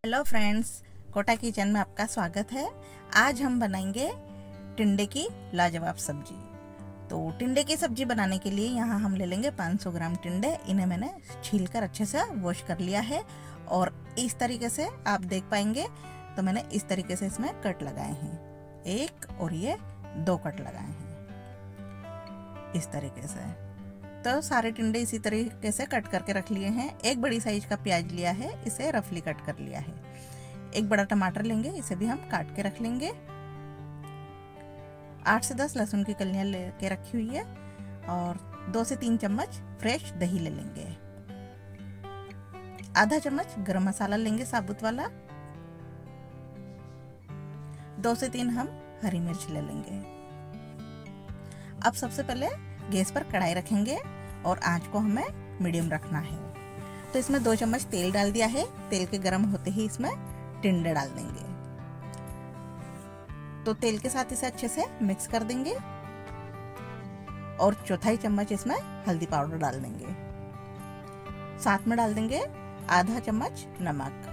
Hello friends, Kota kitchen में आपका स्वागत है। आज हम बनाएंगे टिंडे की लाजवाब सब्जी। तो टिंडे की सब्जी बनाने के लिए यहाँ हम ले लेंगे 500 ग्राम टिंडे। इन्हें मैंने छीलकर अच्छे से वॉश कर लिया है और इस तरीके से आप देख पाएंगे। तो मैंने इस तरीके से इसमें कट लगाए हैं, एक और ये 2 कट लगाए हैं इस तरीके से। तो सारे टिंडे इसी तरीके से कट करके रख लिए हैं। एक बड़ी साइज का प्याज लिया है, इसे रफली कट कर लिया है। एक बड़ा टमाटर लेंगे, इसे भी हम काट के रख लेंगे। 8 से 10 लहसुन की कलियां लेके रखी हुई है और 2 से 3 चम्मच फ्रेश दही ले लेंगे। आधा चम्मच गरम मसाला लेंगे साबुत वाला। 2 से 3 हम हरी मिर्च ले लेंगे। अब सबसे पहले गैस पर कढ़ाई रखेंगे और आंच को हमें मीडियम रखना है। तो इसमें 2 चम्मच तेल डाल दिया है। तेल के गर्म होते ही इसमें टिंडे डाल देंगे। तो तेल के साथ इसे अच्छे से मिक्स कर देंगे और 1/4 चम्मच इसमें हल्दी पाउडर डाल देंगे। साथ में डाल देंगे आधा चम्मच नमक।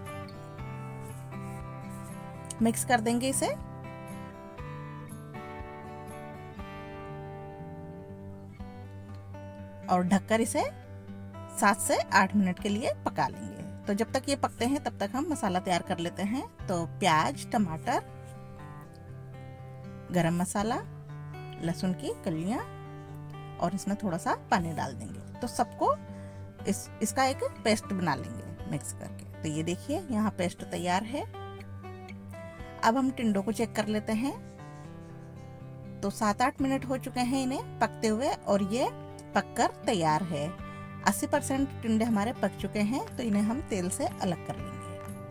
मिक्स कर देंगे इसे और ढककर इसे 7 से 8 मिनट के लिए पका लेंगे। तो जब तक ये पकते हैं तब तक हम मसाला तैयार कर लेते हैं। तो प्याज, टमाटर, गरम मसाला, लहसुन की कलियां और इसमें थोड़ा सा पानी डाल देंगे। तो सबको इसका एक पेस्ट बना लेंगे मिक्स करके। तो ये देखिए यहाँ पेस्ट तैयार है। अब हम टिंडों को चेक कर लेते हैं। तो 7-8 मिनट हो चुके हैं इन्हें पकते हुए और ये पककर तैयार है। 80% टिंडे हमारे पक चुके हैं। तो इन्हें हम तेल से अलग कर लेंगे।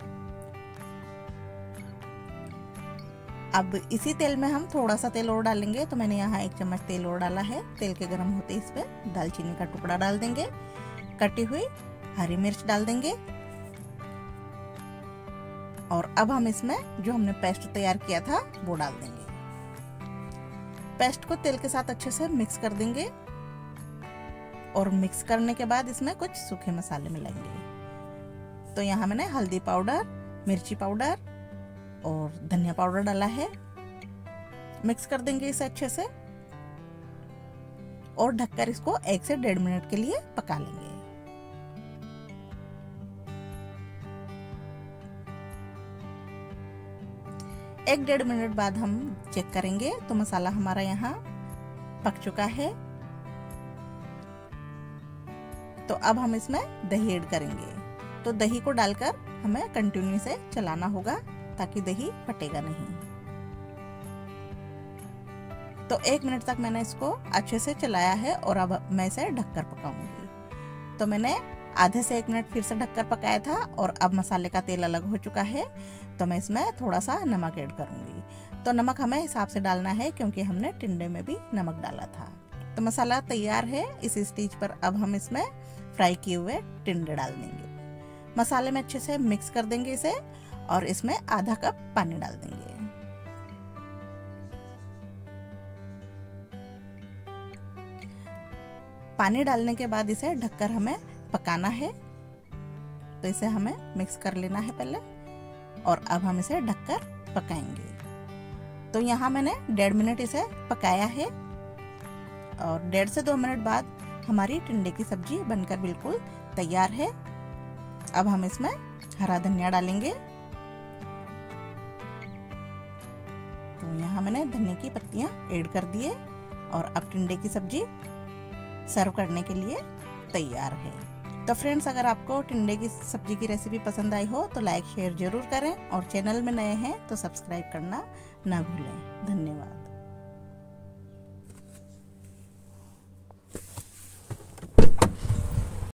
अब इसी तेल में हम थोड़ा सा तेल और डालेंगे। तो मैंने यहाँ 1 चम्मच तेल और डाला है। तेल के गर्म होते इसमें दालचीनी का टुकड़ा डाल देंगे, कटी हुई हरी मिर्च डाल देंगे और अब हम इसमें जो हमने पेस्ट तैयार किया था वो डाल देंगे। पेस्ट को तेल के साथ अच्छे से मिक्स कर देंगे और मिक्स करने के बाद इसमें कुछ सूखे मसाले मिलाएंगे। तो यहाँ मैंने हल्दी पाउडर, मिर्ची पाउडर और धनिया पाउडर डाला है। मिक्स कर देंगे इसे अच्छे से और ढककर इसको 1 से 1.5 मिनट के लिए पका लेंगे। एक 1.5 मिनट बाद हम चेक करेंगे। तो मसाला हमारा यहाँ पक चुका है। तो अब हम इसमें दही ऐड करेंगे। तो दही को डालकर हमें कंटिन्यू से चलाना होगा ताकि दही फटेगा नहीं। तो 1 मिनट तक मैंने इसको अच्छे से चलाया है और अब मैं इसे ढककर पकाऊंगी। तो मैंने आधे से 1 मिनट फिर से ढककर पकाया था और अब मसाले का तेल अलग हो चुका है। तो मैं इसमें थोड़ा सा नमक ऐड करूंगी। तो नमक हमें हिसाब से डालना है क्योंकि हमने टिंडे में भी नमक डाला था। तो मसाला तैयार है। इस स्टेज पर अब हम इसमें फ्राई किए हुए टिंडे डाल देंगे। मसाले में अच्छे से मिक्स कर देंगे इसे और इसमें आधा कप पानी डाल देंगे। पानी डालने के बाद इसे ढककर हमें पकाना है। तो इसे हमें मिक्स कर लेना है पहले और अब हम इसे ढककर पकाएंगे। तो यहाँ मैंने 1.5 मिनट इसे पकाया है और 1.5 से 2 मिनट बाद हमारी टिंडे की सब्जी बनकर बिल्कुल तैयार है। अब हम इसमें हरा धनिया डालेंगे। तो यहाँ मैंने धनिया की पत्तियां ऐड कर दिए और अब टिंडे की सब्जी सर्व करने के लिए तैयार है। तो फ्रेंड्स, अगर आपको टिंडे की सब्जी की रेसिपी पसंद आई हो तो लाइक शेयर जरूर करें और चैनल में नए हैं तो सब्सक्राइब करना ना भूलें। धन्यवाद।